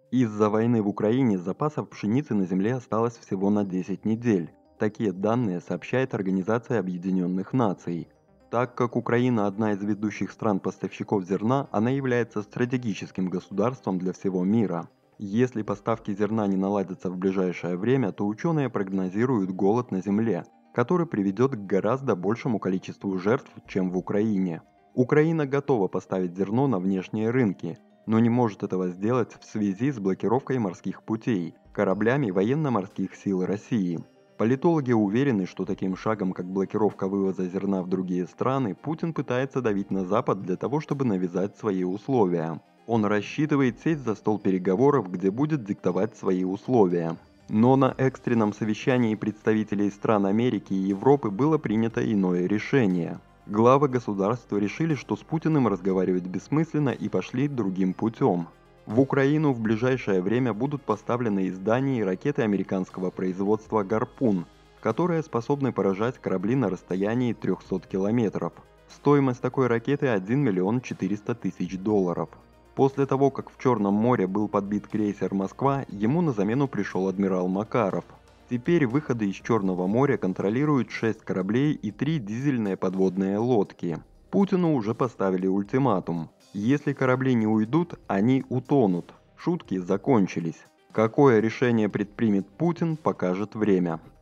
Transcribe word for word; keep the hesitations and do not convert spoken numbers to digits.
Из-за войны в Украине запасов пшеницы на земле осталось всего на десять недель. Такие данные сообщает Организация Объединенных Наций. Так как Украина одна из ведущих стран-поставщиков зерна, она является стратегическим государством для всего мира. Если поставки зерна не наладятся в ближайшее время, то ученые прогнозируют голод на земле, который приведет к гораздо большему количеству жертв, чем в Украине. Украина готова поставить зерно на внешние рынки, но не может этого сделать в связи с блокировкой морских путей кораблями военно-морских сил России. Политологи уверены, что таким шагом, как блокировка вывоза зерна в другие страны, Путин пытается давить на Запад для того, чтобы навязать свои условия. Он рассчитывает сесть за стол переговоров, где будет диктовать свои условия. Но на экстренном совещании представителей стран Америки и Европы было принято иное решение. Главы государств решили, что с Путиным разговаривать бессмысленно, и пошли другим путем. В Украину в ближайшее время будут поставлены из Дании ракеты американского производства «Гарпун», которые способны поражать корабли на расстоянии трехсот километров. Стоимость такой ракеты один миллион четыреста тысяч долларов. После того, как в Черном море был подбит крейсер «Москва», ему на замену пришел адмирал Макаров. Теперь выходы из Черного моря контролируют шесть кораблей и три дизельные подводные лодки. Путину уже поставили ультиматум. Если корабли не уйдут, они утонут. Шутки закончились. Какое решение предпримет Путин, покажет время.